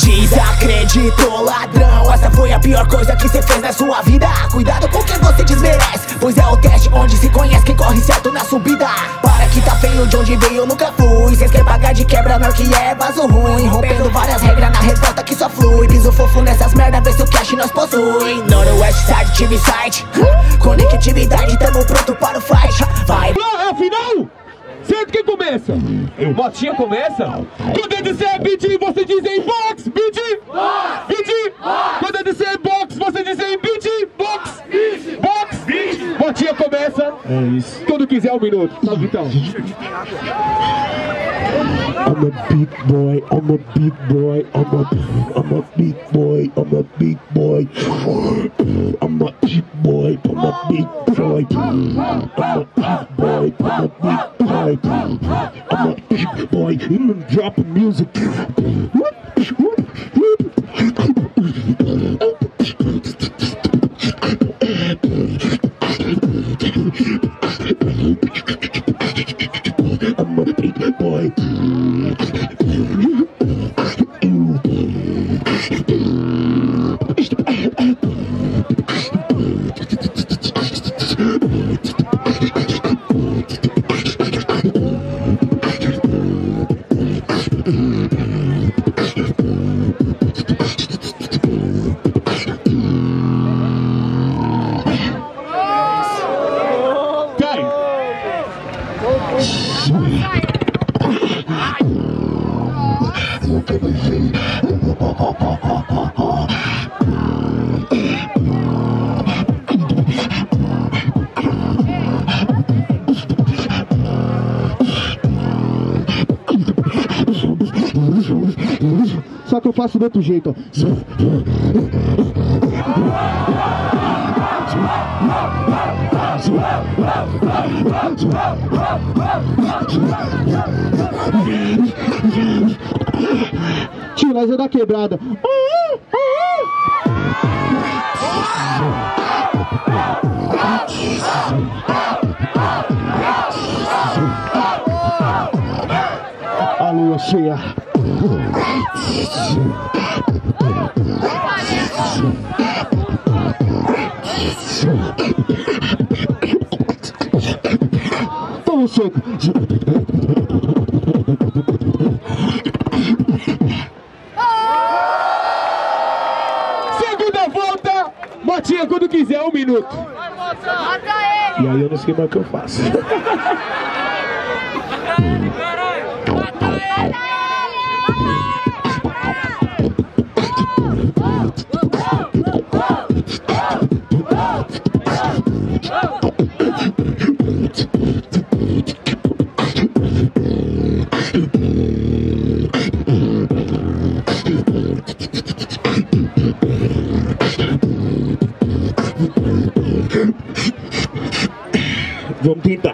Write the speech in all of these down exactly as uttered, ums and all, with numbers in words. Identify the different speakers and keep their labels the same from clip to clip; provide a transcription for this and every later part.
Speaker 1: Desacreditou, ladrão. Essa foi a pior coisa que cê fez na sua vida. Cuidado com quem você desmerece, pois é o teste onde se conhece quem corre certo na subida. Para que tá feio, de onde veio eu nunca fui. Cês quer pagar de quebra, não que é vaso ruim. Rompendo várias regras na revolta que só flui. Piso fofo nessas merda, vê se o cash nós possui. Noroeste Side, T V Site, conectividade, tamo pronto para o fight. Vai!
Speaker 2: É a final? Certo, quem começa? O Motinha começa? Quando eu disser beat, você diz em box, beat, beat. Quando eu disser box, você diz em beat, box, box, beat. Motinha começa. É isso. Quando quiser um minuto. Salve então.
Speaker 3: I'm a big boy, I'm a big boy, I'm a, I'm a big boy, I'm a big boy. I'm a big boy, I'm a big boy. I'm a big boy, I'm a big boy. I'm a big boy, I'm dropping music. I'm a big boy. Só que eu faço do outro jeito, ó. Tio, nós é da quebrada. A lua cheia. Toma um soco.
Speaker 2: Segunda volta. Motinha, quando quiser, um minuto.
Speaker 3: E aí eu não sei mais o que eu faço. Vamos tentar.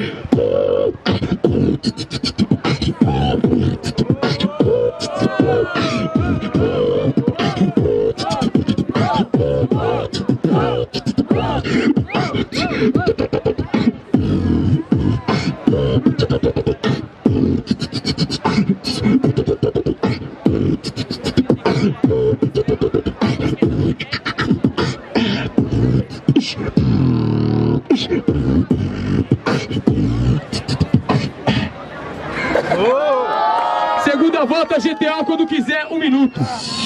Speaker 2: Segunda volta G T A, quando quiser, um minuto.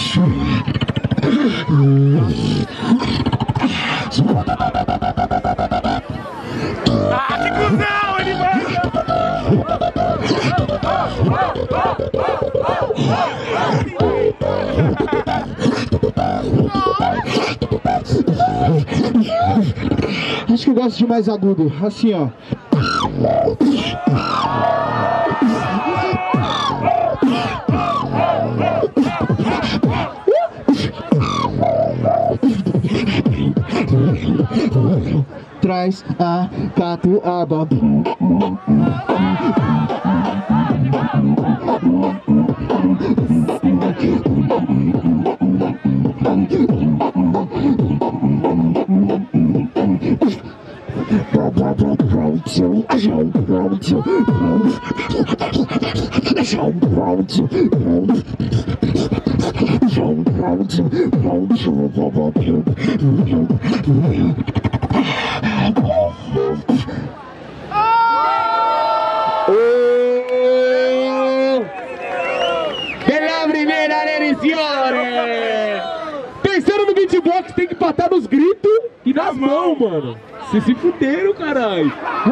Speaker 4: Ah, que cuzão, ele vai!
Speaker 3: Acho que eu gosto de mais agudo, assim ó. Traz a catuaba.
Speaker 2: Pela primeira edizione! Pensando no beatbox, tem que empatar nos gritos e nas mãos, mano. Vocês se fuderam, caralho.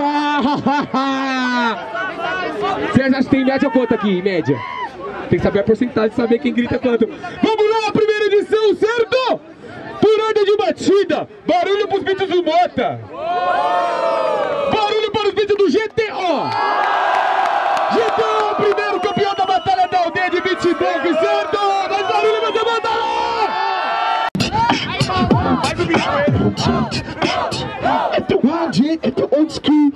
Speaker 2: Vocês acham que tem média ou quanto aqui, em média? Tem que saber a porcentagem, saber quem grita quanto. Vamos lá, a primeira edição, certo? Por ordem de batida, barulho pros beats do Mota. Barulho para os beats do G T O. G T O, primeiro campeão da batalha da aldeia de beatbox, certo? Mais barulho, você manda lá!
Speaker 4: Vai do bicho aí.
Speaker 3: At the wild jet, at the old school.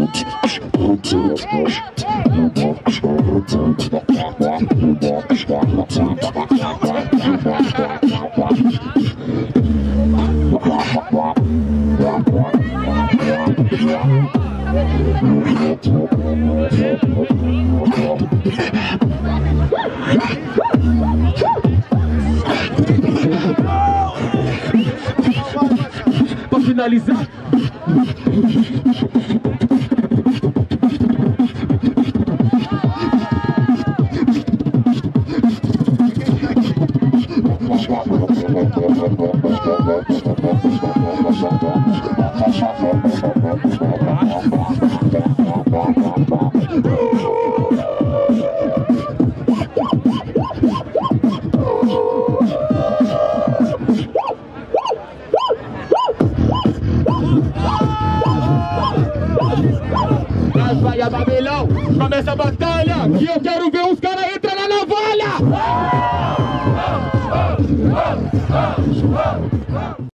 Speaker 2: Pra finalizar. Vai a Babelão, começa a batalha e eu quero ver os caras entrar na navalha!